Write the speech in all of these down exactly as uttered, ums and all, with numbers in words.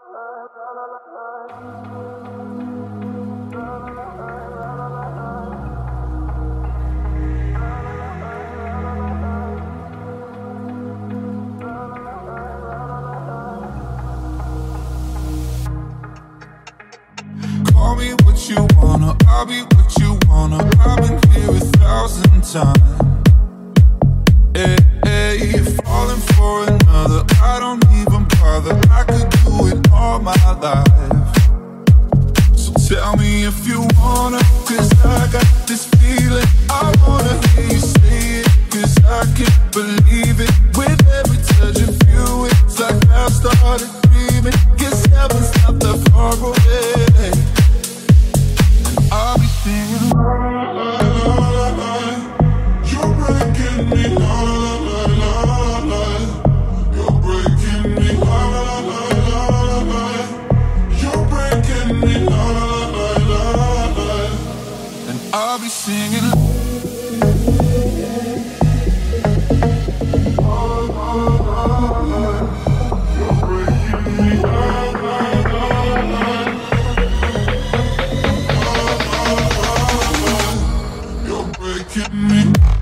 Call me what you wanna, I'll be what you wanna. I've been here a thousand times. Hey, hey, falling for another, I don't even bother. I could do it all my life. So tell me if you wanna, cause I got this feeling. I wanna hear you say it, cause I can't believe it. With every touch of you, it's like I've started dreaming. Guess heaven's not that far away. I'll be singing la la la la la. You're breaking me la la la la la. You're breaking me la la la la la. You're breaking me la la la la la. And I'll be singing la la la la. You're breaking me la la la la. Breaking me,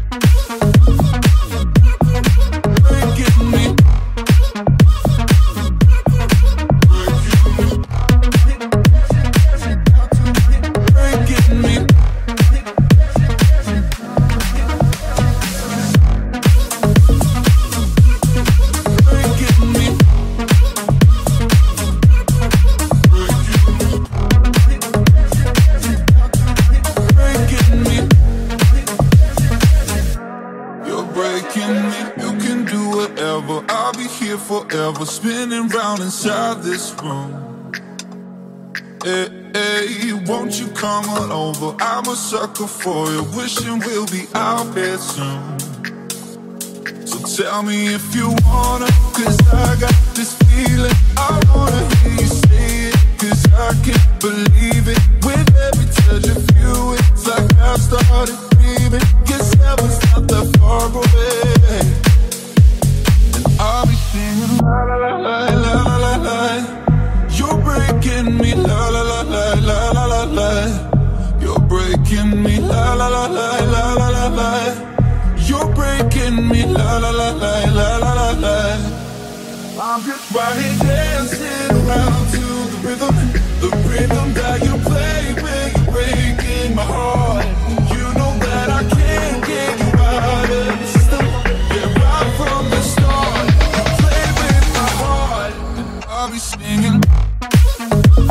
breaking me, breaking me, breaking me. You can do whatever, I'll be here forever, spinning round inside this room. Hey, hey, won't you come on over? I'm a sucker for you, wishing we'll be out there soon. So tell me if you wanna, cause I got this feeling. I wanna hear you say it, cause I can't believe it. With every touch of you, it's like I've started dreaming. Guess heaven's not that far away. And I'll be singing la la la la la la la. You're breaking me la la la la la la la la. You're breaking me la la la la la la la la. You're breaking me la la la la la la la la. I'm just right here dancing around to the rhythm, the rhythm that you play when you're breaking my heart. You know that I can't get you out of the system. Yeah, right from the start, you play with my heart. And I'll be singing